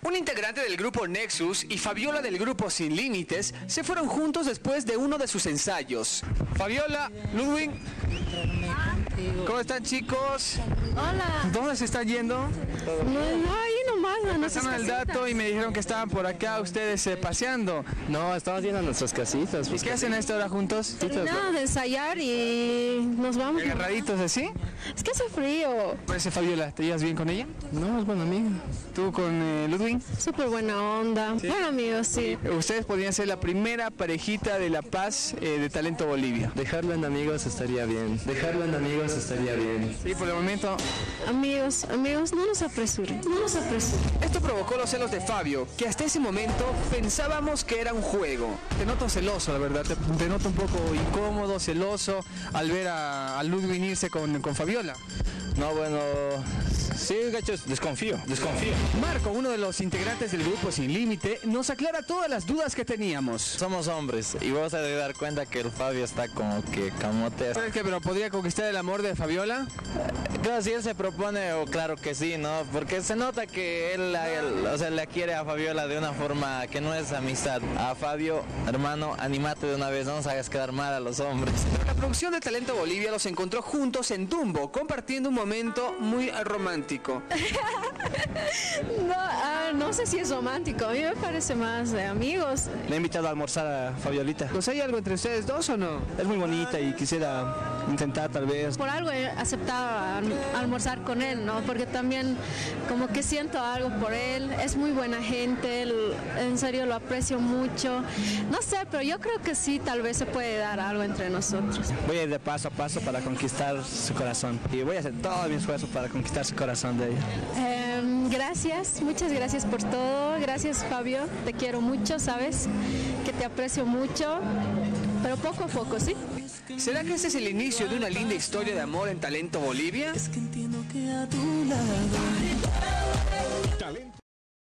Un integrante del grupo Nexus y Fabiola del grupo Sin Límites se fueron juntos después de uno de sus ensayos. Fabiola, Ludwig, ¿cómo están, chicos? Hola. ¿Dónde se están yendo? No, ahí nomás. Me pasaron el dato y me dijeron que estaban por acá ustedes paseando. No, estamos yendo a nuestras casitas. ¿Y qué hacen a esta hora juntos? Nada de ensayar y nos vamos. ¿Agarraditos así? Es que hace frío. Parece Fabiola, ¿te llevas bien con ella? No, es buena amiga. ¿Tú con Ludwig? Súper buena onda. ¿Sí? Bueno, amigos, sí. Ustedes podrían ser la primera parejita de La Paz de Talento Bolivia. Dejarlo en amigos estaría bien. Dejarlo en amigos estaría bien. Sí, por el momento. Amigos, no nos apresuren. No nos apresuren. Esto provocó los celos de Fabio, que hasta ese momento pensábamos que era un juego. Te noto celoso, la verdad. Te noto un poco incómodo, celoso al ver a Ludwig irse con Fabiola. No, bueno, sí, gachos, desconfío. Marco, uno de los integrantes del grupo Sin Límite, nos aclara todas las dudas que teníamos. Somos hombres y vos te debes dar cuenta que el Fabio está como que camote. ¿Sabes qué? ¿Pero podría conquistar el amor de Fabiola? Claro, si él se propone, o claro que sí, ¿no? Porque se nota que él, o sea, le quiere a Fabiola de una forma que no es amistad. A Fabio, hermano, anímate de una vez, no nos hagas quedar mal a los hombres. La producción de Talento Bolivia los encontró juntos en Dumbo, compartiendo un momento muy romántico. No sé si es romántico. A mí me parece más de amigos. Le he invitado a almorzar a Fabiolita. ¿Pues hay algo entre ustedes dos o no? Es muy bonita y quisiera intentar tal vez. Por algo he aceptado almorzar con él, ¿no? Porque también como que siento algo por él. Es muy buena gente, en serio lo aprecio mucho. No sé, pero yo creo que sí, tal vez se puede dar algo entre nosotros. Voy a ir de paso a paso para conquistar su corazón. Y voy a hacer todo mi esfuerzo para conquistar su corazón de ella. Gracias, muchas gracias por todo. Gracias, Fabio, te quiero mucho, sabes que te aprecio mucho, pero poco a poco, ¿sí? ¿Será que este es el inicio de una linda historia de amor en Talento Bolivia? Es que entiendo que a tu lado